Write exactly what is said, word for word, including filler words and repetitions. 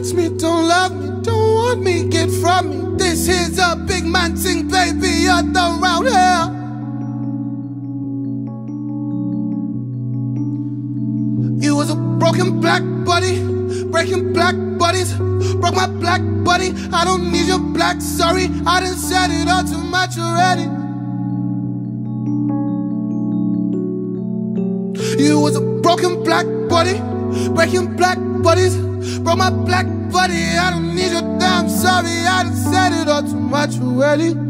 touch me, don't love me, don't want me, get from me. This here's a big man thing, baby, you're done round here. You was a broken black body, breaking black bodies. Broke my black body, I don't need your black, sorry. I done said it all too much already. You was a broken black body, breaking black bodies. Broke my black body, I don't need your damn sorry. I done said it all too much already.